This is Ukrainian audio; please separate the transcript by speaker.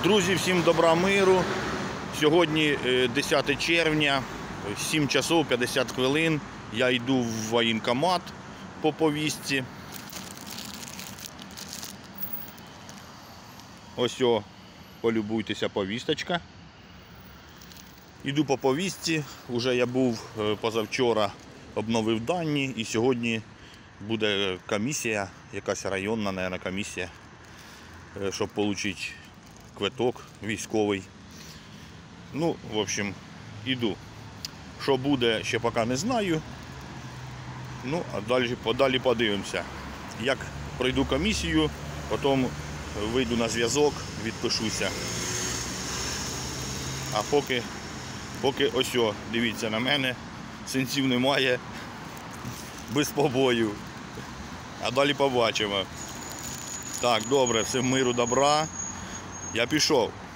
Speaker 1: Друзі, всім добра, миру. Сьогодні 10 червня, 7 часов 50 хвилин. Я йду в воєнкомат по повістці. Ось, полюбуйтеся, повісточка. Йду по повістці. Уже я був позавчора, обновив дані, і сьогодні буде комісія, якась районна, мабуть, комісія, щоб отримати квиток військовий. Ну, в общем, іду. Що буде, ще поки не знаю. Ну, а далі подивимося. Як пройду комісію, потім вийду на зв'язок, відпишуся. А поки ось, дивіться на мене, синців немає, без побою. А далі побачимо. Так, добре, всім миру, добра. Я пішов.